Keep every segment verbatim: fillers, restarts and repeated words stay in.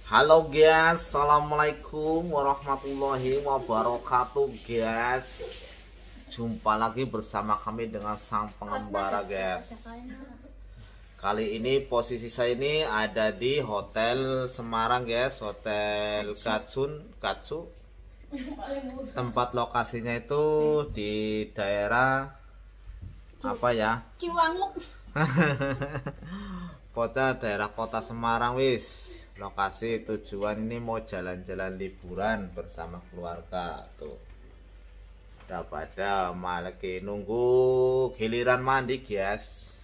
Halo guys, assalamualaikum warahmatullahi wabarakatuh guys. Jumpa lagi bersama kami dengan sang pengembara guys. Kali ini posisi saya ini ada di Hotel Semarang guys, Hotel Katsun Katsu. Tempat lokasinya itu di daerah apa ya? Ciwangu. Kota daerah kota Semarang wis. Lokasi tujuan ini mau jalan-jalan liburan bersama keluarga tuh. Udah pada malaki nunggu giliran mandi guys.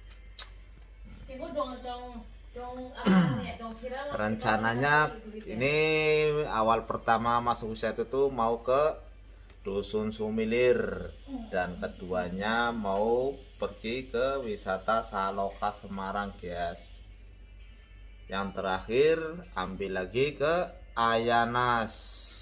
Rencananya ini awal pertama masuk usia itu tuh mau ke Dusun Sumilir dan keduanya mau pergi ke wisata Saloka Semarang guys. Yang terakhir ambil lagi ke Ayanas.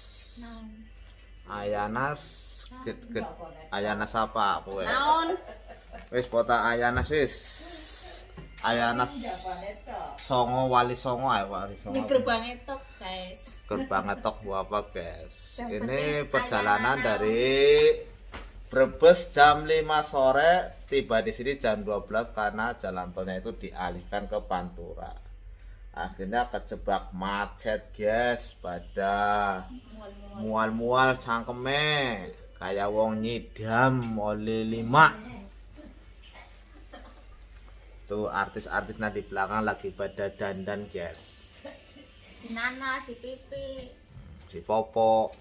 Ayanas ke, ke, Ayanas apa? Naon? Wis pota Ayanas wis. Ayanas Songo Wali Songo ae Wali Songo. Di gerbang itu, guys. Gerbang Etok apa guys? Ini perjalanan dari Brebes jam lima sore, tiba di sini jam dua belas karena jalan tolnya itu dialihkan ke Pantura. Akhirnya kejebak macet guys, pada mual-mual cangkeme kayak wong nyidam oleh lima. Tuh artis-artisnya di belakang lagi pada dandan guys. Si Nana, si Pipi, si Popo.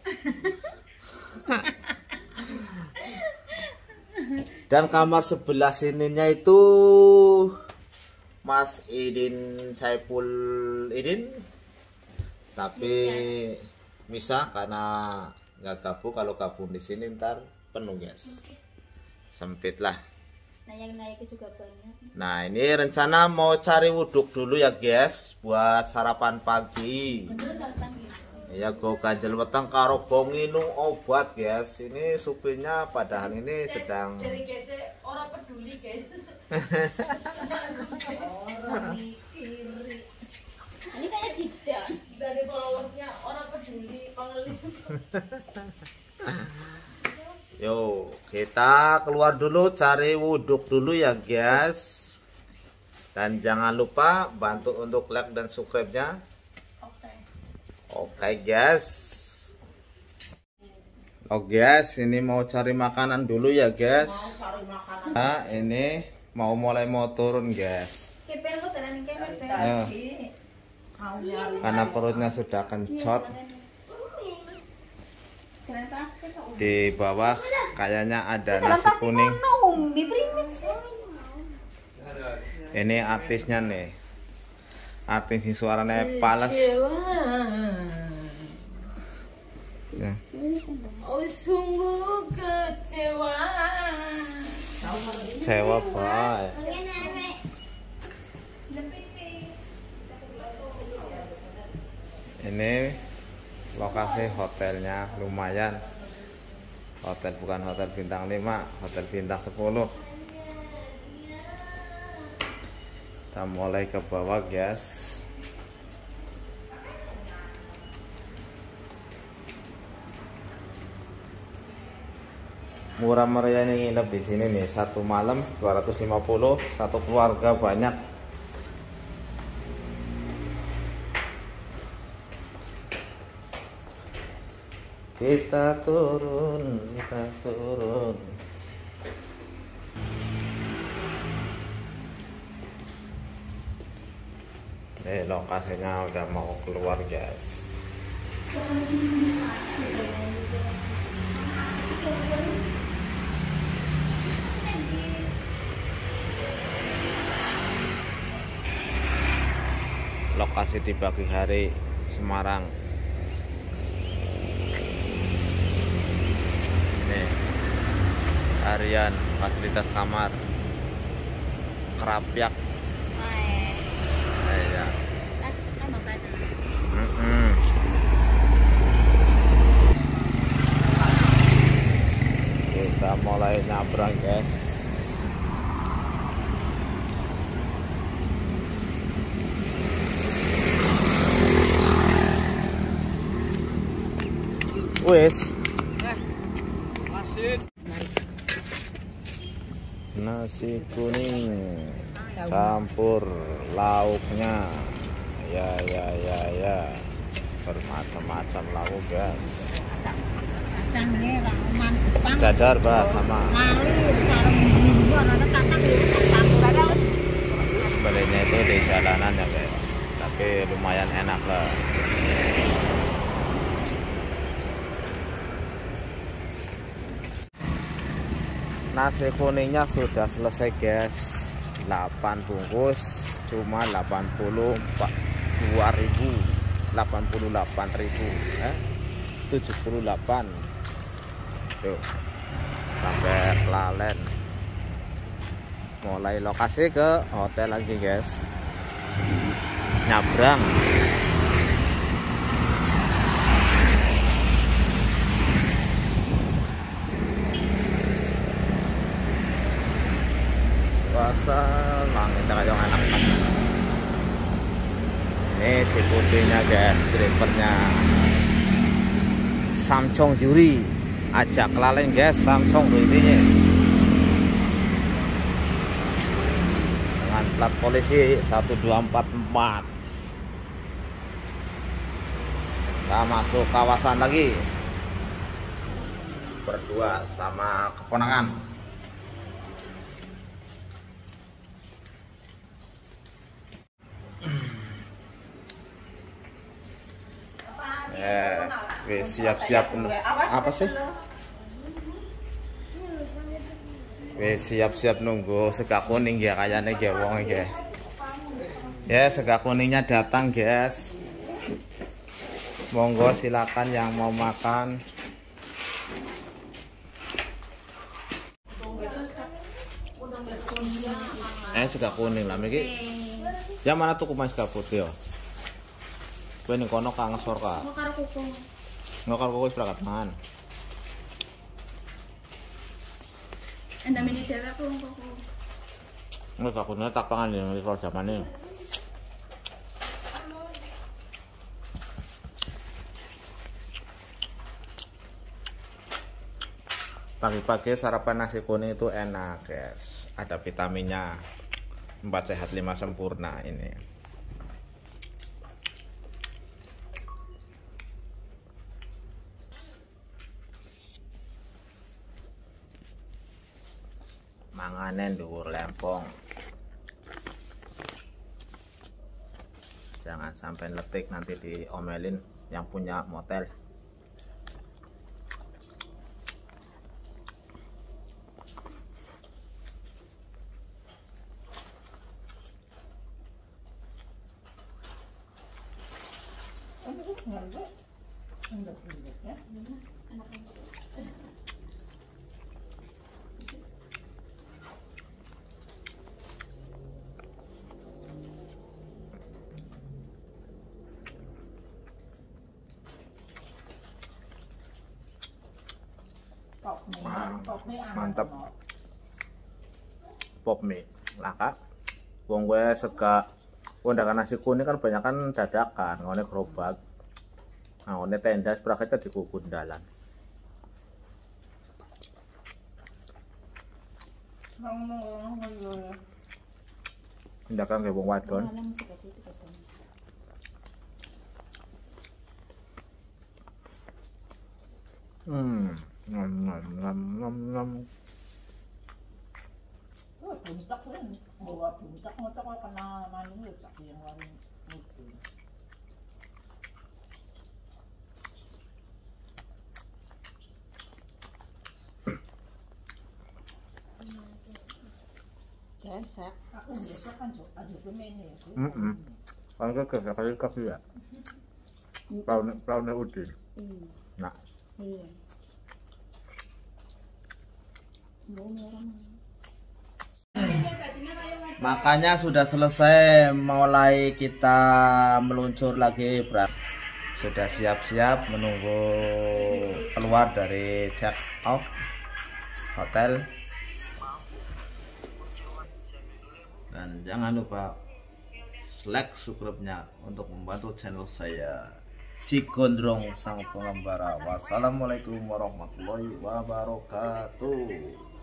Dan kamar sebelah sininya itu Mas Idin Saiful Idin, tapi misah karena nggak gabung. Kalau gabung di sini ntar penuh guys, sempit lah. Nah yang naik juga banyak. Nah ini rencana mau cari wuduk dulu ya guys, buat sarapan pagi. Ya go ganjel weteng karo go nginum obat guys. Ini supirnya padahal ini sedang dari guys orang peduli guys. Orang mikir. Ini kayak jidan. Dari followersnya orang peduli pengelim. Yo kita keluar dulu cari wuduk dulu ya guys. Dan jangan lupa bantu untuk like dan subscribe-nya. Oke okay, guys. Oh guys, ini mau cari makanan dulu ya guys. Nah ini mau mulai mau turun guys. Ayo. Karena perutnya sudah kencot. Di bawah kayaknya ada nasi kuning. Ini artisnya nih. Artis yang suaranya pales. Ya. Oh sungguh kecewa. Kecewa pak. Ini lokasi hotelnya lumayan. Hotel bukan hotel bintang lima, hotel bintang sepuluh. Kita mulai ke bawah guys. Murah meriah ini nginep di sini nih, satu malam dua ratus lima puluh, satu keluarga banyak. Kita turun, kita turun. Eh, lokasinya udah mau keluar guys. Lokasi di pagi hari Semarang. Ini harian fasilitas kamar kerapiak. Iya. Mm-mm. Kita mulai nyabrang guys. Wes. Nasi kuning campur lauknya. Ya ya ya ya. Bermacam-macam lauk, guys. Kacangnya raman Jepang. Dadar, Bah, sama. Lali sareng bumbu ana kacang ya. Belinya itu di jalanan ya, guys. Tapi lumayan enak lah. Nasi kuningnya sudah selesai, guys. delapan bungkus cuma delapan puluh dua ribu, delapan puluh delapan ribu, eh tujuh puluh delapan. Tuh. Sampai Klalen. Mulai lokasi ke hotel lagi, guys. Nyabrang. Puasa langit kayak enak. Ini si putihnya, guys, drivernya Samsung Juri. Ajak Klalen, guys, Samsung ini dengan plat polisi satu dua empat empat. Kita masuk kawasan lagi berdua sama keponangan. Eh, siap-siap apa sih? Wes siap-siap nunggu sega kuning ya kayaknya ya wong ya. Ya sega kuningnya datang, guys. Monggo silakan yang mau makan. Eh sega kuning lah iki. Ya mana tuku mas sega putih yo. Kowe ning kono ka ngesor ka. Karo kuku. Ngokar kuku wis berangkat mangan. Enda mini dhewe aku kuku. Nek aku nek tak pangan iki kalau zamane. Pagi-pagi sarapan nasi kuning itu enak, guys. Ada vitaminnya. Empat sehat lima sempurna ini. Manganen dhuwur lempong. Jangan sampai letik nanti diomelin yang punya motel. Mantap. Pop mie laka. Wong gue sega kondakan nasi kuning kan banyak kan dadakan, ngone gerobak. Nah, ngone tenda praketnya di Kugundalan. Tindakan ke wong wadon. Hmm, ngam ngam ngam ngam ngam. Oh, buntak kan. Bawa buntak motor kok kena manu ya cak yang warung itu. Gesek. Aku gesek kan jo, aja kemene ya. Heeh. Kan ke ke kali kaki ya. Praune praune udin. Nah. Iya. Makanya sudah selesai, mulai kita meluncur lagi, Bro. Sudah siap-siap menunggu keluar dari check out hotel. Dan jangan lupa like, subscribe-nya untuk membantu channel saya. si gondrong sang pengembara. Wassalamualaikum warahmatullahi wabarakatuh.